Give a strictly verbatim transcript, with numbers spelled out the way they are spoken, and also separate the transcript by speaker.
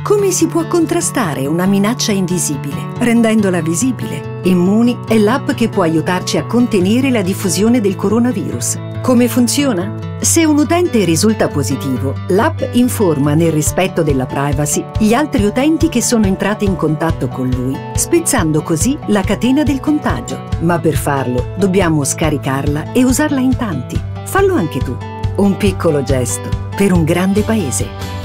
Speaker 1: Come si può contrastare una minaccia invisibile, rendendola visibile? Immuni è l'app che può aiutarci a contenere la diffusione del coronavirus. Come funziona? Se un utente risulta positivo, l'app informa, nel rispetto della privacy, gli altri utenti che sono entrati in contatto con lui, spezzando così la catena del contagio. Ma per farlo dobbiamo scaricarla e usarla in tanti. Fallo anche tu. Un piccolo gesto per un grande paese.